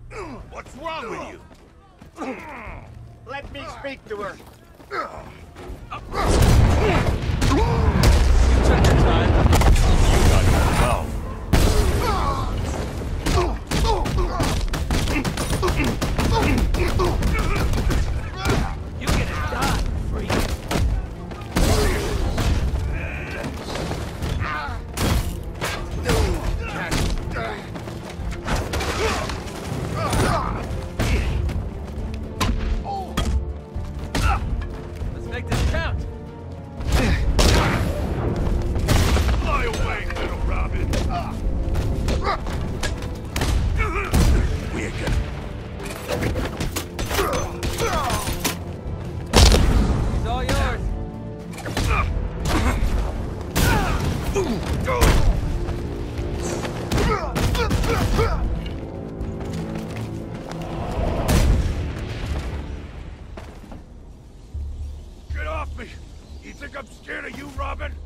What's wrong with you? Let me speak to her. You took your time. You got yourself. You get it done, freak. Let's make this count. Fly away, little Robin. We're gonna. He's all yours. Get off me! You think I'm scared of you, Robin?